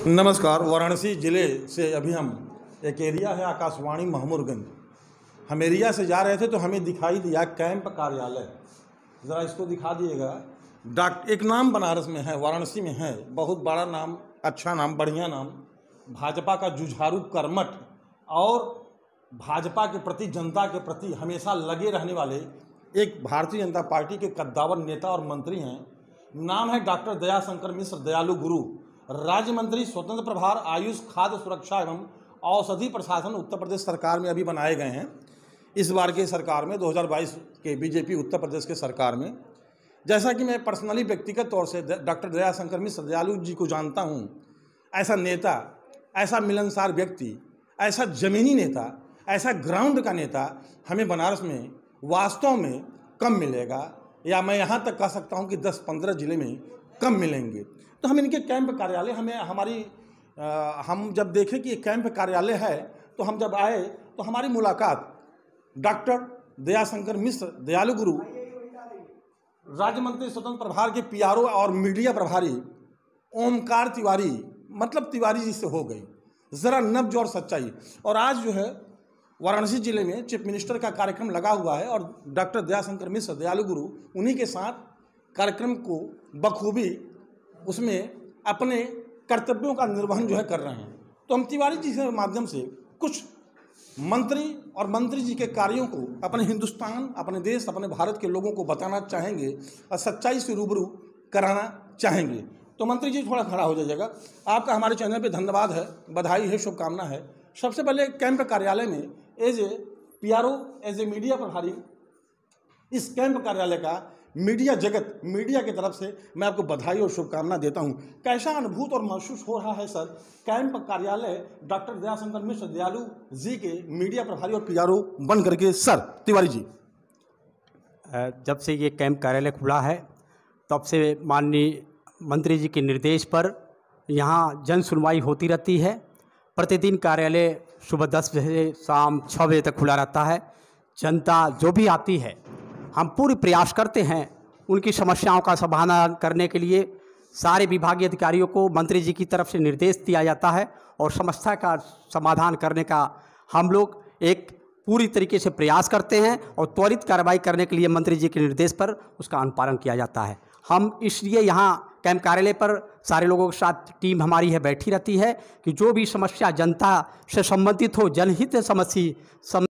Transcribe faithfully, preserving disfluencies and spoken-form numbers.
नमस्कार। वाराणसी ज़िले से अभी हम एक एरिया है आकाशवाणी महमूरगंज, हम एरिया से जा रहे थे तो हमें दिखाई दिया कैंप कार्यालय। ज़रा इसको दिखा दिएगा। डॉक्टर एक नाम बनारस में है, वाराणसी में है, बहुत बड़ा नाम, अच्छा नाम, बढ़िया नाम, भाजपा का जुझारू कर्मठ और भाजपा के प्रति, जनता के प्रति हमेशा लगे रहने वाले एक भारतीय जनता पार्टी के कद्दावर नेता और मंत्री हैं। नाम है डॉक्टर दयाशंकर मिश्र, दयालु गुरु, राज्य मंत्री स्वतंत्र प्रभार आयुष, खाद्य सुरक्षा एवं औषधि प्रशासन उत्तर प्रदेश सरकार में अभी बनाए गए हैं। इस बार के सरकार में दो हज़ार बाईस के बीजेपी उत्तर प्रदेश के सरकार में, जैसा कि मैं पर्सनली व्यक्तिगत तौर से डॉक्टर दयाशंकर मिश्र दयालु जी को जानता हूं, ऐसा नेता, ऐसा मिलनसार व्यक्ति, ऐसा जमीनी नेता, ऐसा ग्राउंड का नेता हमें बनारस में वास्तव में कम मिलेगा, या मैं यहाँ तक कह सकता हूँ कि दस पंद्रह जिले में कम मिलेंगे। तो हम इनके कैंप कार्यालय, हमें हमारी आ, हम जब देखें कि ये कैंप कार्यालय है, तो हम जब आए तो हमारी मुलाकात डॉक्टर दयाशंकर मिश्र दयालु गुरु, राज्य मंत्री स्वतंत्र प्रभार के पीआरओ और मीडिया प्रभारी ओमकार तिवारी, मतलब तिवारी जी से हो गई। ज़रा नब्ज और सच्चाई। और आज जो है वाराणसी जिले में चीफ मिनिस्टर का कार्यक्रम लगा हुआ है और डॉक्टर दयाशंकर मिश्र दयालु गुरु उन्हीं के साथ कार्यक्रम को बखूबी उसमें अपने कर्तव्यों का निर्वहन जो है कर रहे हैं। तो हम तिवारी जी के माध्यम से कुछ मंत्री और मंत्री जी के कार्यों को अपने हिंदुस्तान, अपने देश, अपने भारत के लोगों को बताना चाहेंगे और सच्चाई से रूबरू कराना चाहेंगे। तो मंत्री जी थोड़ा खड़ा हो जाइएगा। आपका हमारे चैनल पे धन्यवाद है, बधाई है, शुभकामना है। सबसे पहले कैंप कार्यालय में as a PRO, as a media प्रभारी, इस कैंप कार्यालय का मीडिया जगत, मीडिया की तरफ से मैं आपको बधाई और शुभकामना देता हूं। कैसा अनुभूत और महसूस हो रहा है सर, कैंप कार्यालय डॉक्टर दयाशंकर मिश्र दयालु जी के मीडिया प्रभारी और पीआरओ बन करके? सर तिवारी जी, जब से ये कैंप कार्यालय खुला है तब से माननीय मंत्री जी के निर्देश पर यहाँ जन सुनवाई होती रहती है। प्रतिदिन कार्यालय सुबह दस बजे से शाम छः बजे तक खुला रहता है। जनता जो भी आती है, हम पूरी प्रयास करते हैं उनकी समस्याओं का समाधान करने के लिए। सारे विभागीय अधिकारियों को मंत्री जी की तरफ से निर्देश दिया जाता है और समस्या का समाधान करने का हम लोग एक पूरी तरीके से प्रयास करते हैं और त्वरित कार्रवाई करने के लिए मंत्री जी के निर्देश पर उसका अनुपालन किया जाता है। हम इसलिए यहाँ कैंप कार्यालय पर सारे लोगों के साथ टीम हमारी है बैठी रहती है कि जो भी समस्या जनता से संबंधित हो, जनहित समस्या